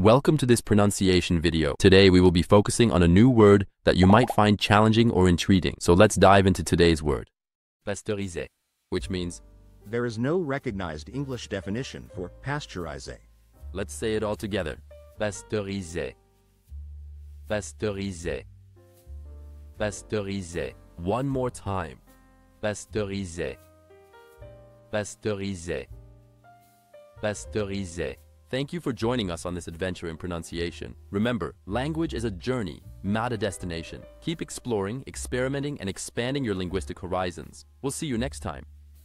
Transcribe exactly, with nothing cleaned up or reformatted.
Welcome to this pronunciation video. Today we will be focusing on a new word that you might find challenging or intriguing. So let's dive into today's word. Pasteurisai, which means there is no recognized English definition for pasteurisai. Let's say it all together. Pasteurisai. Pasteurisai. Pasteurisai. One more time. Pasteurisai. Pasteurisai. Pasteurisai. Thank you for joining us on this adventure in pronunciation. Remember, language is a journey, not a destination. Keep exploring, experimenting, and expanding your linguistic horizons. We'll see you next time.